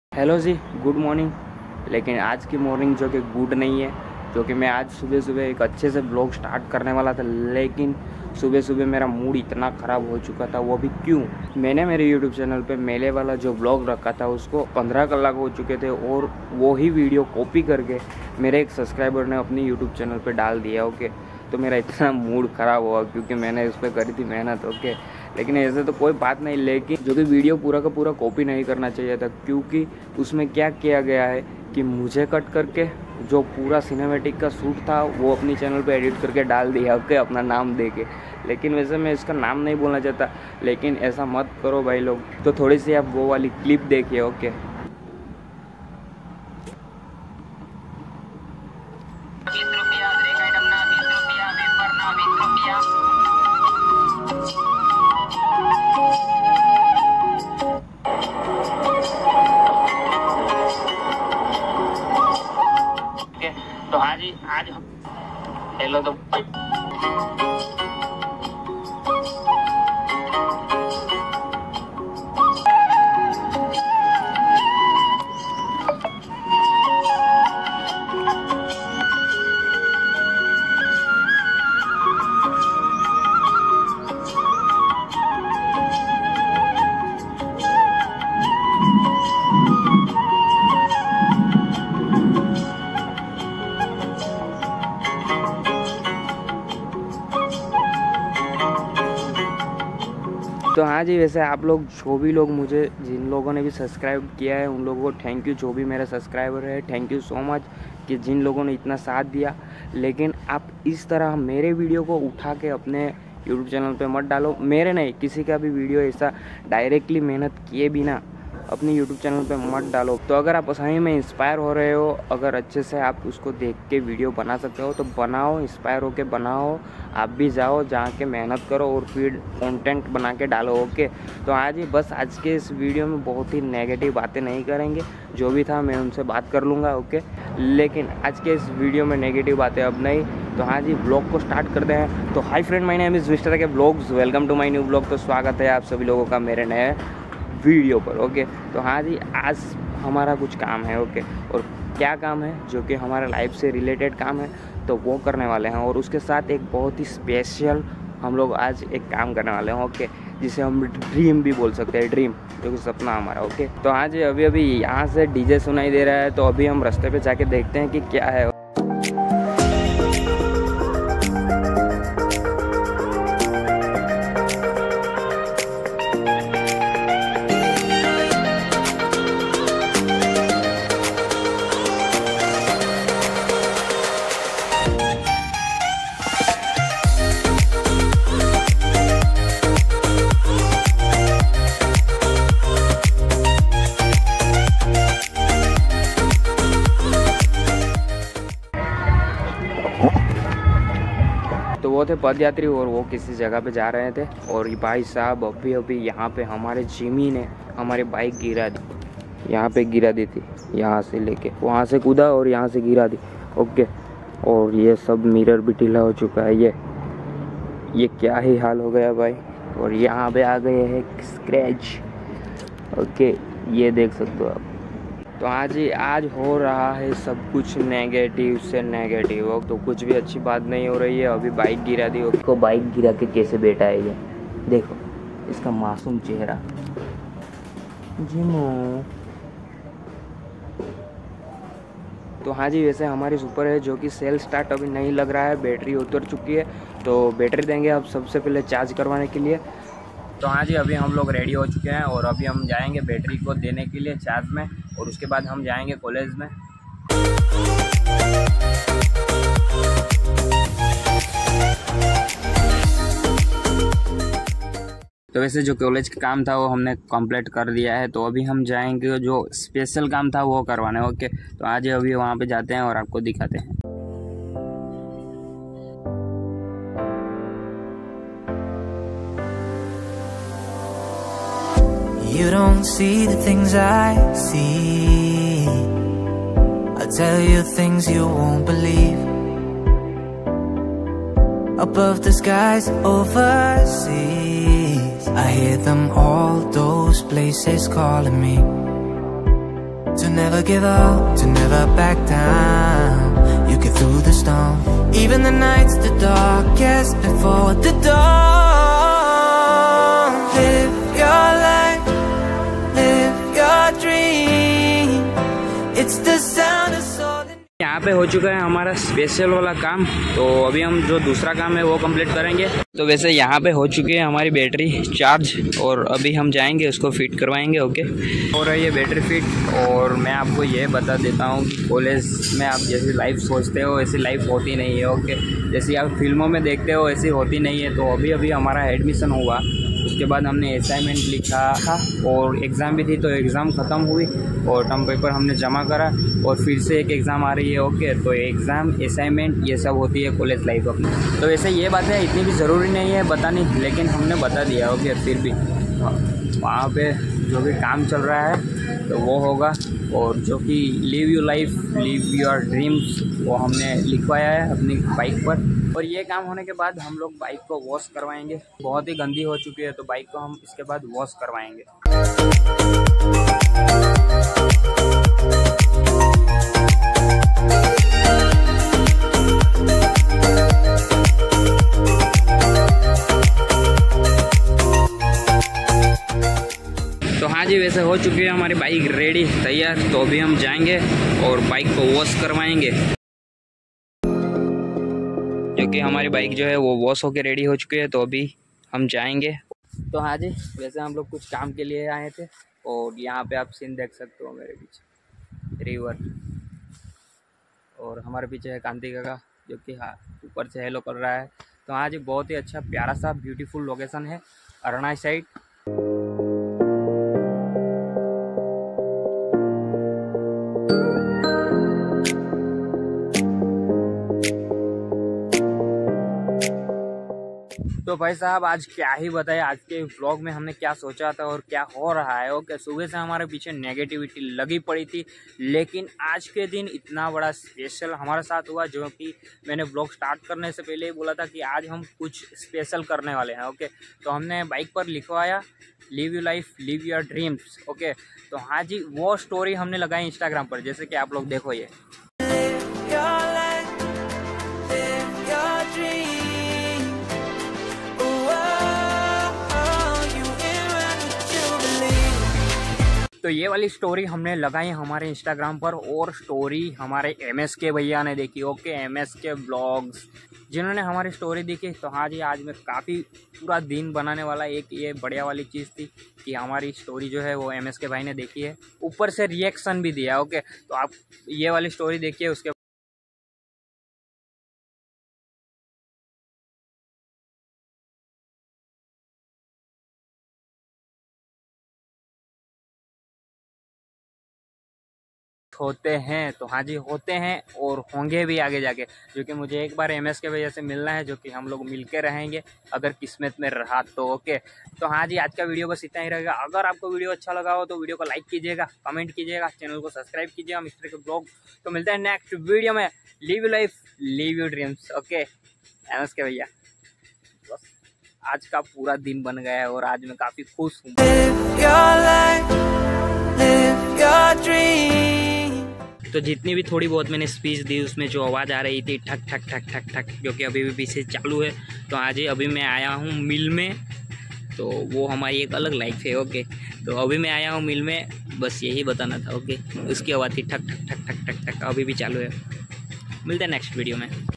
Hello जी, good morning. लेकिन आज की मॉर्निंग जो कि गुड नहीं है, जो कि मैं आज सुबह सुबह एक अच्छे से ब्लॉग स्टार्ट करने वाला था, लेकिन सुबह सुबह मेरा मूड इतना ख़राब हो चुका था। वो भी क्यों? मैंने मेरे यूट्यूब चैनल पे मेले वाला जो ब्लॉग रखा था उसको 15 कलाक हो चुके थे और वो ही वीडियो कॉपी करके मेरे एक सब्सक्राइबर ने अपनी यूट्यूब चैनल पर डाल दिया। ओके, तो मेरा इतना मूड ख़राब हुआ क्योंकि मैंने उस पर करी थी मेहनत। ओके, लेकिन ऐसे तो कोई बात नहीं, लेकिन जो कि वीडियो पूरा का पूरा कॉपी नहीं करना चाहिए था, क्योंकि उसमें क्या किया गया है कि मुझे कट करके जो पूरा सिनेमैटिक का शूट था वो अपनी चैनल पे एडिट करके डाल दिया। ओके, अपना नाम दे के। लेकिन वैसे मैं इसका नाम नहीं बोलना चाहता, लेकिन ऐसा मत करो भाई लोग। तो थोड़ी सी आप वो वाली क्लिप देखिए। ओके, 20 रुपया ब्रेक आइटम ना 20 रुपया वेपर ना 20 रुपया तो हाँ जी, आज हेलो तो तो हाँ जी, वैसे आप लोग जो भी लोग मुझे जिन लोगों ने भी सब्सक्राइब किया है उन लोगों को थैंक यू। जो भी मेरे सब्सक्राइबर है, थैंक यू सो मच कि जिन लोगों ने इतना साथ दिया। लेकिन आप इस तरह मेरे वीडियो को उठा के अपने यूट्यूब चैनल पे मत डालो। मेरे नहीं, किसी का भी वीडियो ऐसा डायरेक्टली मेहनत किए बिना अपनी यूट्यूब चैनल पे मत डालो। तो अगर आप सही में इंस्पायर हो रहे हो, अगर अच्छे से आप उसको देख के वीडियो बना सकते हो तो बनाओ, इंस्पायर होके बनाओ। आप भी जाओ, जाके मेहनत करो और फिर कंटेंट बना के डालो। ओके, तो आज ही बस आज के इस वीडियो में बहुत ही नेगेटिव बातें नहीं करेंगे। जो भी था मैं उनसे बात कर लूँगा। ओके, लेकिन आज के इस वीडियो में नेगेटिव बातें अब नहीं। तो हाँ जी, ब्लॉग को स्टार्ट करते हैं। तो hi friend, my name is mister K blogs, welcome to my new blog. तो स्वागत है आप सभी लोगों का मेरे नए वीडियो पर। ओके, तो हाँ जी, आज हमारा कुछ काम है। ओके, और क्या काम है? जो कि हमारा लाइफ से रिलेटेड काम है, तो वो करने वाले हैं। और उसके साथ एक बहुत ही स्पेशल हम लोग आज एक काम करने वाले हैं। ओके, जिसे हम ड्रीम भी बोल सकते हैं, ड्रीम जो कि सपना हमारा। ओके, तो हाँ जी, अभी यहाँ से डीजे सुनाई दे रहा है, तो अभी हम रास्ते पे जाके देखते हैं कि क्या है। तो वो थे पदयात्री और वो किसी जगह पे जा रहे थे। और ये भाई साहब अभी यहाँ पे हमारे जिमी ने हमारी बाइक गिरा दी। यहाँ पे गिरा दी थी, यहाँ से लेके वहाँ से कूदा और यहाँ से गिरा दी। ओके, और ये सब मिरर भी ढीला हो चुका है। ये क्या ही हाल हो गया भाई। और यहाँ पे आ गए हैं स्क्रैच। ओके, ये देख सकते हो आप। तो आज हो रहा है सब कुछ नेगेटिव से नेगेटिव। तो कुछ भी अच्छी बात नहीं हो रही है। अभी बाइक गिरा दी, उसको बाइक गिरा के कैसे बैठा है ये देखो, इसका मासूम चेहरा। जिमो। तो हाँ जी, वैसे हमारी सुपर है जो कि सेल स्टार्ट अभी नहीं लग रहा है, बैटरी उतर चुकी है। तो बैटरी देंगे अब सबसे पहले चार्ज करवाने के लिए। तो हाँ जी, अभी हम लोग रेडी हो चुके हैं और अभी हम जाएंगे बैटरी को देने के लिए चार्ज में, और उसके बाद हम जाएंगे कॉलेज में। तो वैसे जो कॉलेज का काम था वो हमने कंप्लीट कर दिया है। तो अभी हम जाएंगे, जो स्पेशल काम था वो करवाने। ओके, तो आज अभी वहाँ पे जाते हैं और आपको दिखाते हैं। You don't see the things I see. I'll tell you things you won't believe. Above the skies overseas, I hear them all, those places calling me. To never give up, to never back down. You get through the storm, even the nights the darkest before the dawn. Live your life, live your dream. It's the sound of soul. यहाँ पे हो चुका है हमारा special वाला काम, तो अभी हम जो दूसरा काम है वो कंप्लीट करेंगे। तो वैसे यहाँ पे हो चुकी है हमारी बैटरी चार्ज और अभी हम जाएंगे उसको फिट करवाएंगे। ओके, और ये बैटरी फिट। और मैं आपको ये बता देता हूँ कि कॉलेज में आप जैसी लाइफ सोचते हो ऐसी लाइफ होती नहीं है। ओके, जैसी आप फिल्मों में देखते हो ऐसी होती नहीं है। तो अभी अभी हमारा एडमिशन हुआ, उसके बाद हमने असाइनमेंट लिखा था और एग्ज़ाम भी थी, तो एग्ज़ाम ख़त्म हुई और टर्म पेपर हमने जमा करा और फिर से एक एग्ज़ाम आ रही है। ओके, तो एग्ज़ाम असाइनमेंट ये सब होती है कॉलेज लाइफ अपनी। तो वैसे ये बात है इतनी भी ज़रूरी नहीं है बतानी, लेकिन हमने बता दिया। ओके, फिर भी वहाँ पे जो भी काम चल रहा है तो वो होगा, और जो कि live your life live your dreams वो हमने लिखवाया है अपनी बाइक पर। और ये काम होने के बाद हम लोग बाइक को वॉश करवाएंगे। बहुत ही गंदी हो चुकी है, तो बाइक को हम इसके बाद वॉश करवाएंगे। तो हाँ जी, वैसे हो चुकी है हमारी बाइक रेडी तैयार। तो अभी हम जाएंगे और बाइक को वॉश करवाएंगे, क्योंकि हमारी बाइक जो है वो वॉश होके रेडी हो चुकी है। तो अभी हम जाएंगे। तो हाँ जी, वैसे हम लोग कुछ काम के लिए आए थे और यहाँ पे आप सीन देख सकते हो मेरे पीछे रिवर, और हमारे पीछे है कांति काका जो कि हाँ ऊपर से हेलो कर रहा है। तो हाँ जी, बहुत ही अच्छा प्यारा सा ब्यूटीफुल लोकेशन है अरुणाचल साइड। तो भाई साहब, आज क्या ही बताए, आज के व्लॉग में हमने क्या सोचा था और क्या हो रहा है। ओके, सुबह से हमारे पीछे नेगेटिविटी लगी पड़ी थी, लेकिन आज के दिन इतना बड़ा स्पेशल हमारे साथ हुआ, जो कि मैंने व्लॉग स्टार्ट करने से पहले ही बोला था कि आज हम कुछ स्पेशल करने वाले हैं। ओके, तो हमने बाइक पर लिखवाया live you life live your dreams. Okay, तो हाँ जी, वो स्टोरी हमने लगाई इंस्टाग्राम पर, जैसे कि आप लोग देखो ये। तो ये वाली स्टोरी हमने लगाई हमारे इंस्टाग्राम पर, और स्टोरी हमारे MSK भैया ने देखी। ओके, MSK ब्लॉग्स जिन्होंने हमारी स्टोरी देखी। तो हाँ जी, आज मैं काफ़ी पूरा दिन बनाने वाला एक ये बढ़िया वाली चीज़ थी कि हमारी स्टोरी जो है वो MSK भाई ने देखी है, ऊपर से रिएक्शन भी दिया। ओके, तो आप ये वाली स्टोरी देखिए, उसके होते हैं। तो हाँ जी, होते हैं और होंगे भी आगे जाके, जो कि मुझे एक बार MSK भैया से मिलना है, जो कि हम लोग मिल के रहेंगे अगर किस्मत में रहा तो। ओके, तो हाँ जी, आज का वीडियो बस इतना ही रहेगा। अगर आपको वीडियो अच्छा लगा हो तो वीडियो को लाइक कीजिएगा, कमेंट कीजिएगा, चैनल को सब्सक्राइब कीजिएगा मिस्टर के ब्लॉग। तो मिलते हैं नेक्स्ट वीडियो में। Live you life live you dreams. Okay MSK भैया, बस आज का पूरा दिन बन गया है और आज मैं काफ़ी खुश हूँ। तो जितनी भी थोड़ी बहुत मैंने स्पीच दी उसमें जो आवाज़ आ रही थी ठक ठक ठक ठक ठक, जो कि अभी भी पीछे चालू है। तो आज ही अभी मैं आया हूँ मिल में, तो वो हमारी एक अलग लाइफ है। ओके, तो अभी मैं आया हूँ मिल में, बस यही बताना था। ओके, उसकी आवाज़ थी ठक ठक ठक ठक ठक ठक, अभी भी चालू है। मिलते हैं नेक्स्ट वीडियो में।